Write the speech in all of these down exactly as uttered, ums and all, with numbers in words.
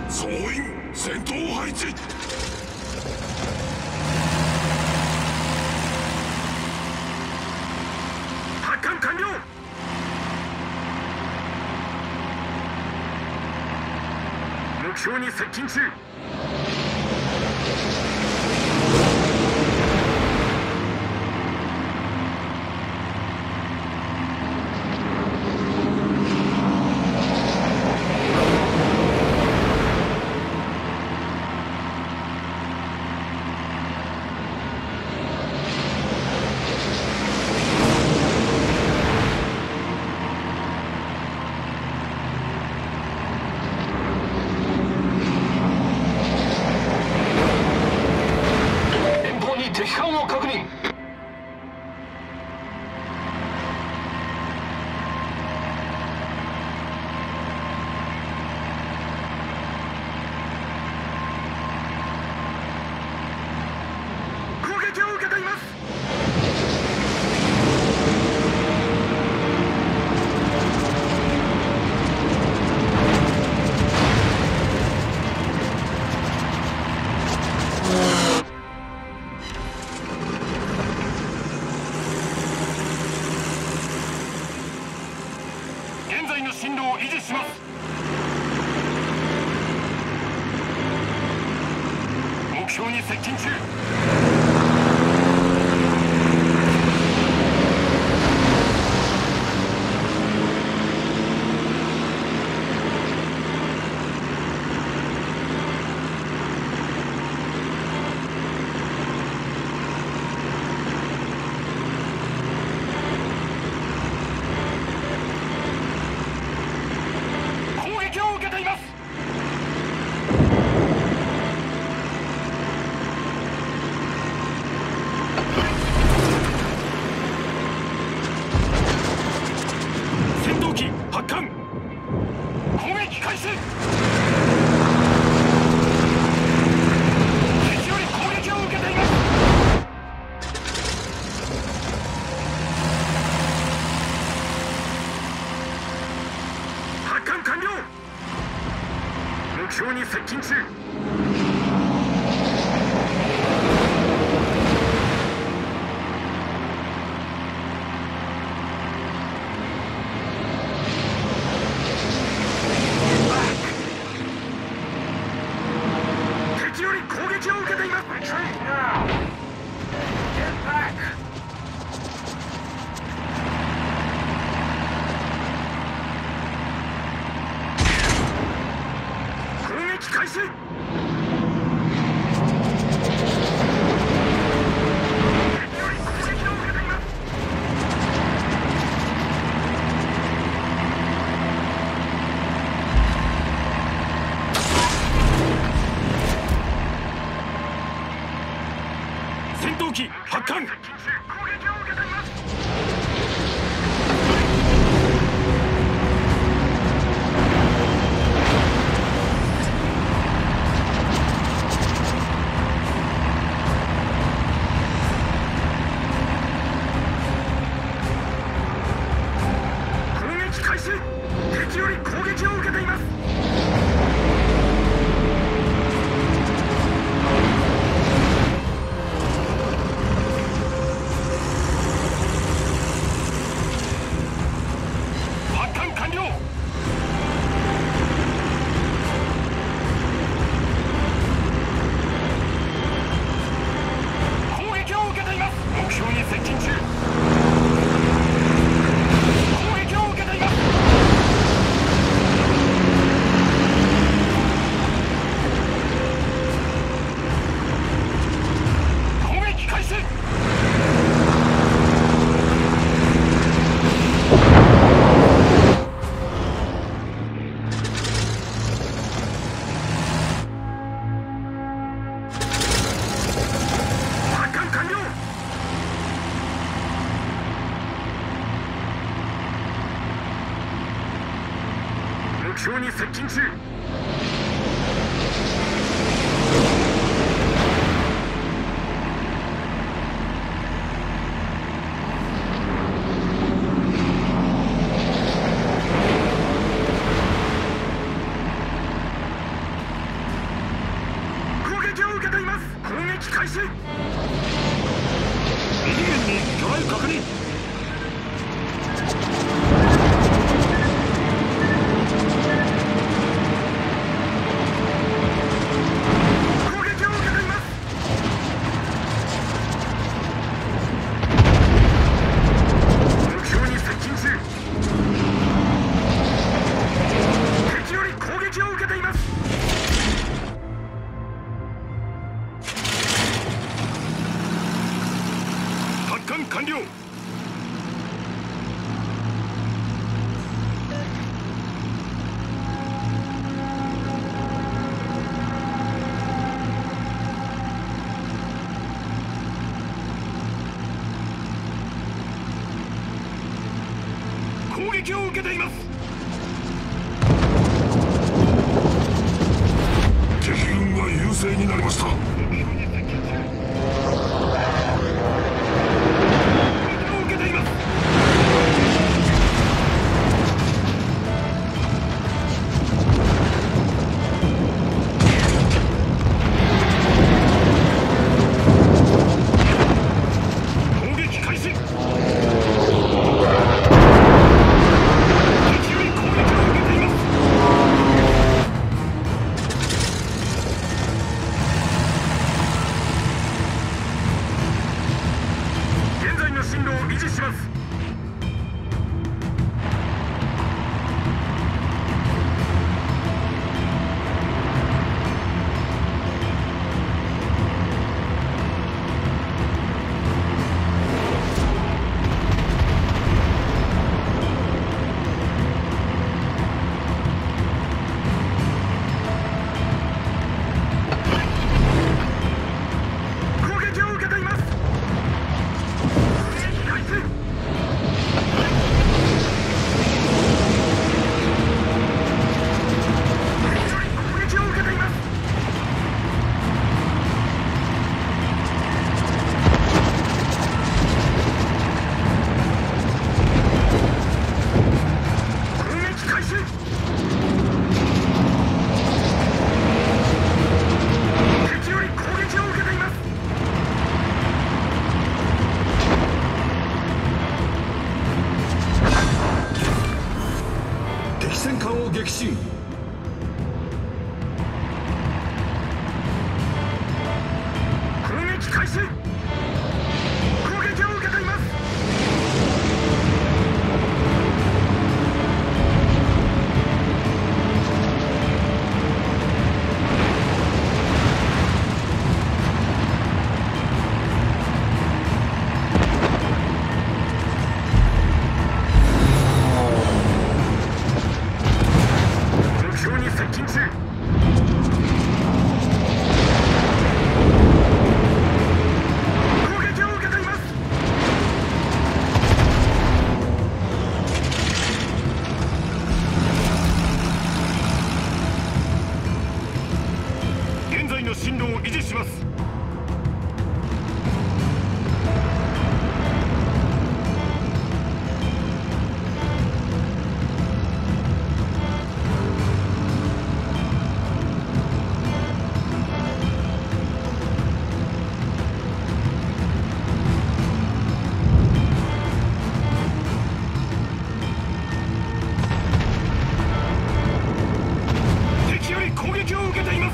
総員戦闘配置。発艦完了。目標に接近中。敵艦を確認。攻撃を受けています。現在の進路を維持します。目標に接近中。目標に接近中。敵より攻撃を受けています。開始。戦闘機発艦。敵より攻撃を受けています。発艦完了。攻撃を受けています。目標に接近中。目標に接近中。 開始。右舷に魚雷確認。完了。攻撃を受けています。敵軍が優勢になりました。撃進。攻撃開始。攻撃を受けています。進路を維持します。敵より攻撃を受けています。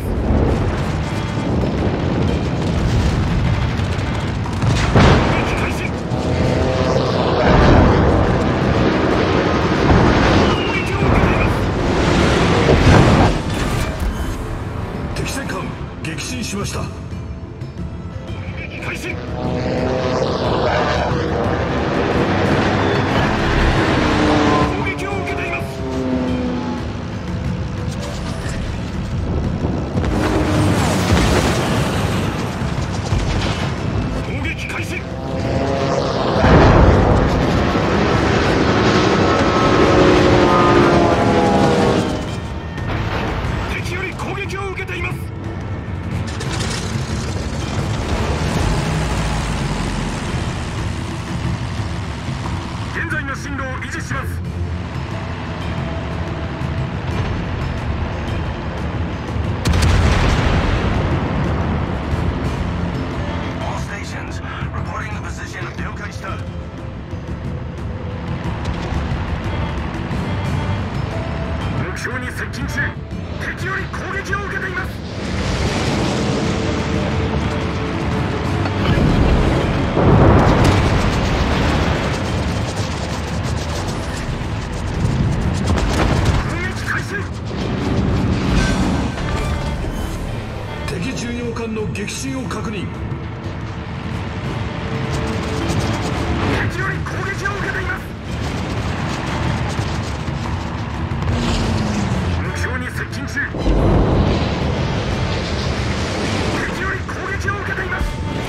撃進しました。開始。攻撃を受けています。攻撃開始。敵より攻撃を受けています。 標に接近中。敵より攻撃を受けています。攻撃開始。 敵巡洋艦の撃沈を確認。 敵より攻撃を受けています。目標に接近中。敵より攻撃を受けています。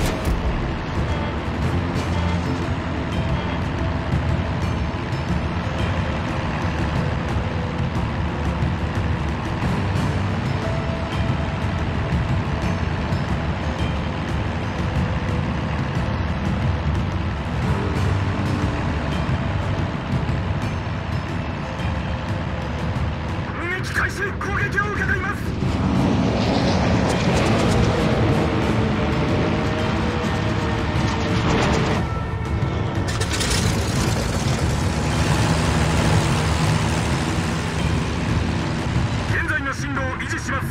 開始。攻撃を受けています。現在の進路を維持します。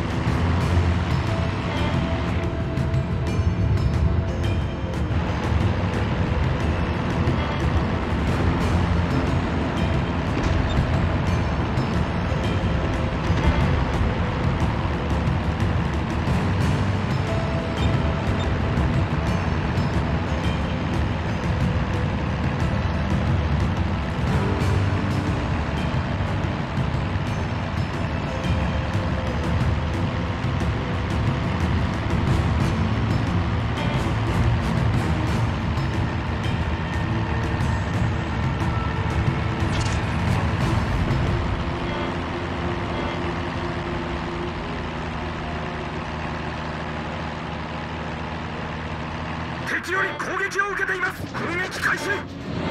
敵より攻撃を受けています。攻撃開始。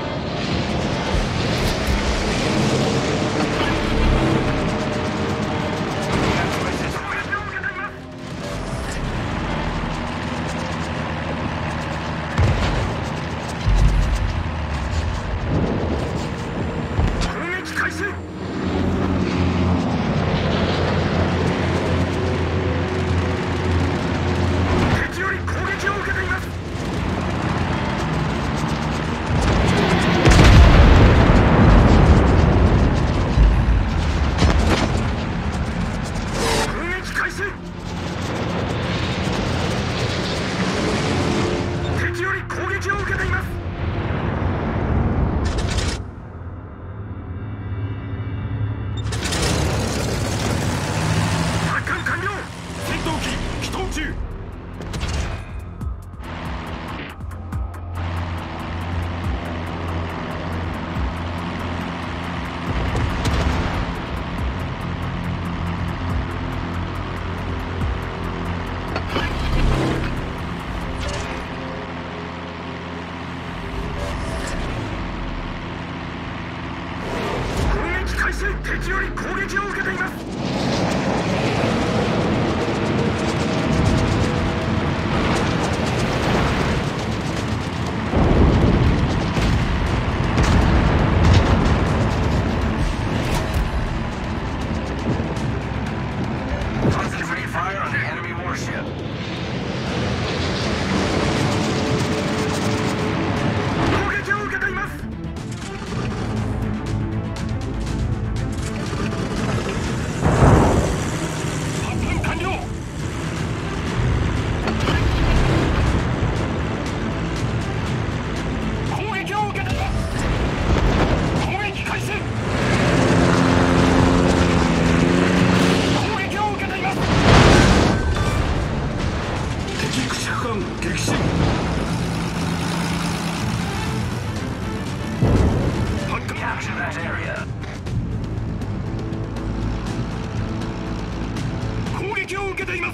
敵より攻撃を受けています。発艦完了。戦闘機起動中。敵より攻撃を受けています。攻撃を受けています。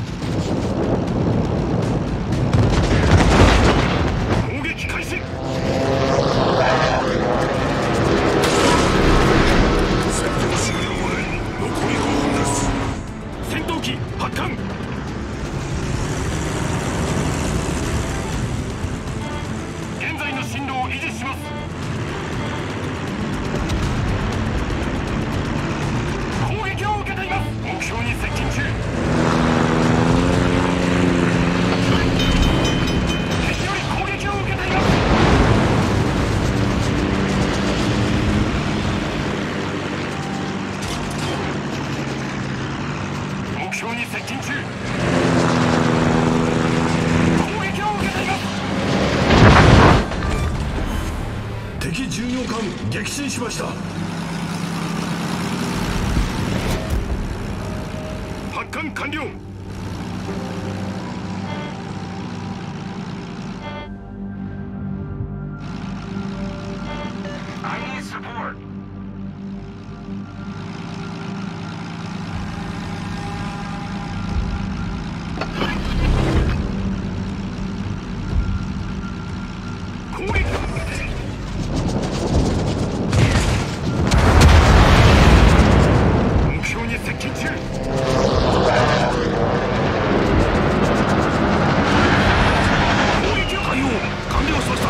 攻撃開始。戦闘終了まで残りごふんです。戦闘機発艦。現在の進路を維持します。 近中。攻撃を受けています。 敵巡洋艦撃沈しました。 発艦完了。I need support. 攻撃を受けて目標に接近中。攻撃を対応完了しました。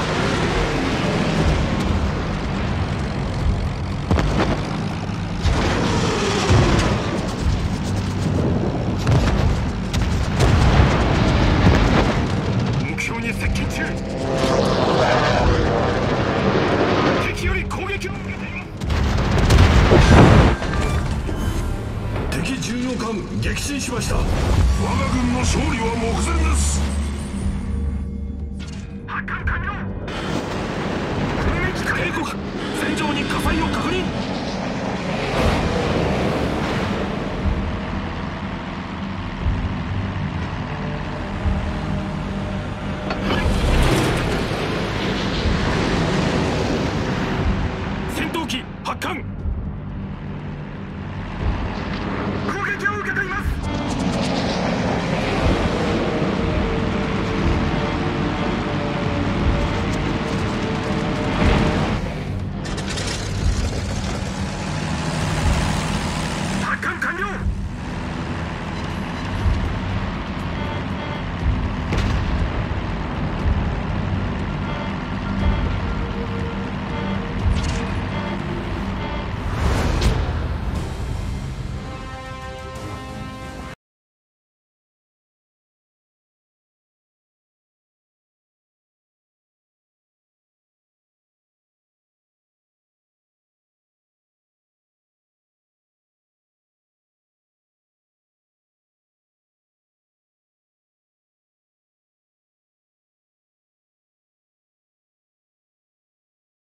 目標に接近中。敵より攻撃を受けています。 敵巡洋艦撃沈しました。 我が軍の勝利は目前です。